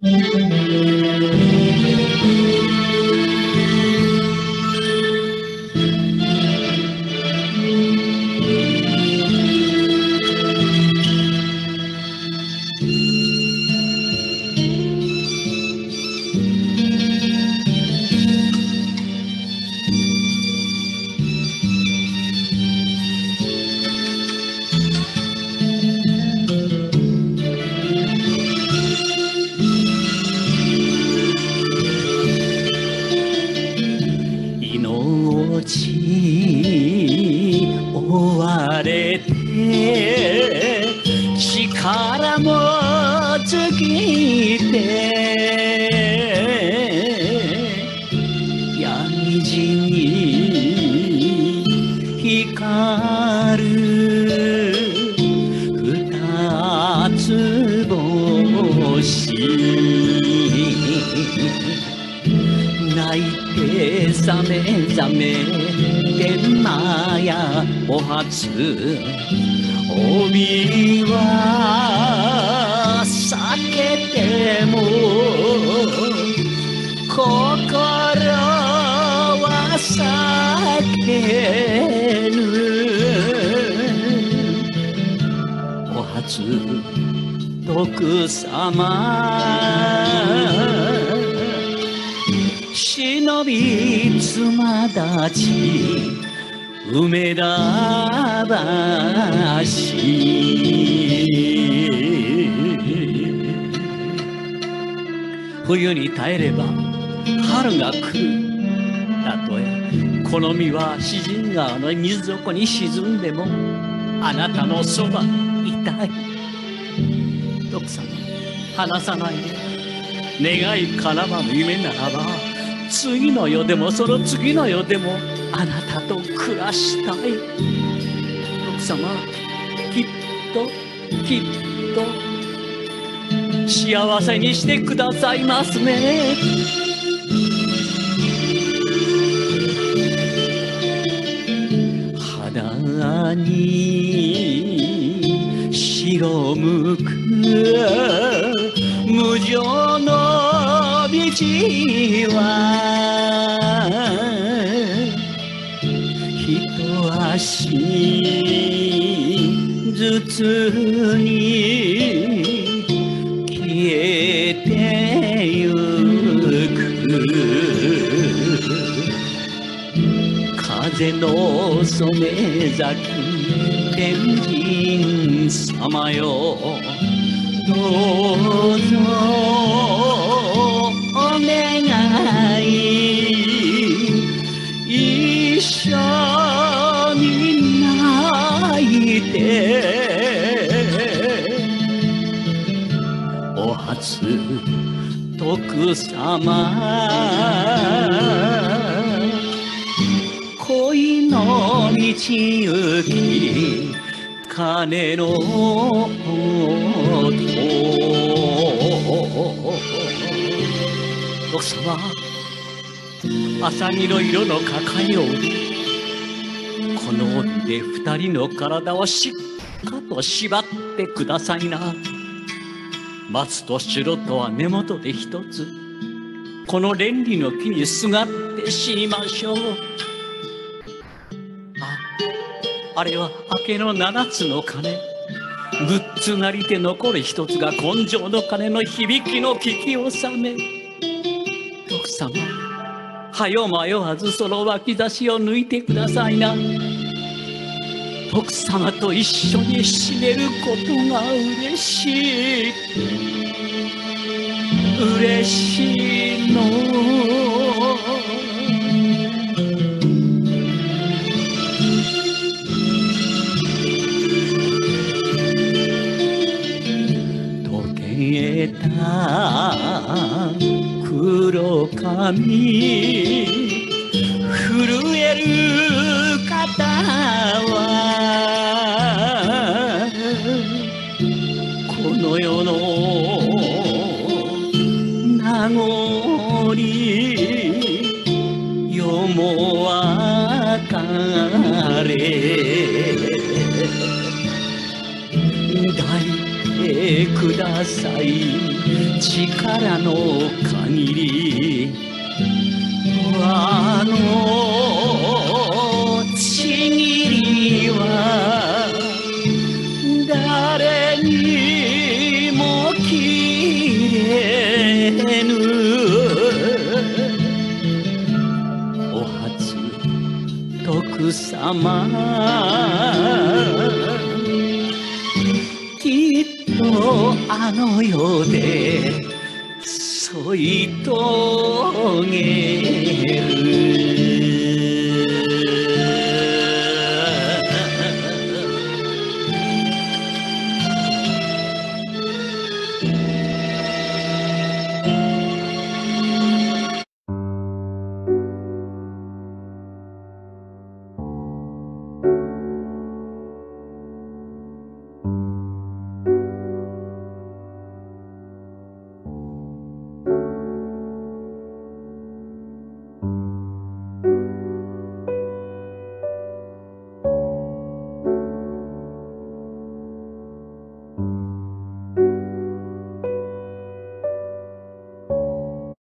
追われて力も尽きて闇路に光る二つ星泣いてざめざめ天満やお初帯は避けても心は避けぬお初徳様忍び妻立ち梅田橋冬に耐えれば春が来るたとえこの身は詩人川の水底に沈んでもあなたのそばにいたい徳様離さないで願い叶わぬ夢ならば次の世でもその次の世でもあなたと暮らしたい奥様きっと幸せにしてくださいますね肌に白むく無常の道は一足ずつに消えてゆく風の染め咲き天神様よどうぞお願い一緒に泣いてお初徳様恋の道行き鐘の音奥様朝日の色の抱え帯この帯で二人の体をしっかと縛ってくださいな松と白とは根元で一つこの連理の木にすがって死にましょうあれは明けの七つの鐘ぶっつなりて残る一つが根性の鐘の響きの聞き納め徳様はよ迷わずその脇差しを抜いてくださいな徳様と一緒に死ねることが嬉しい嬉しいの黒髪震える肩はこの世の名残世も別れ抱いてください力の限りあのちぎりは誰にも切れぬお初徳様きっとあの世で添い遂げる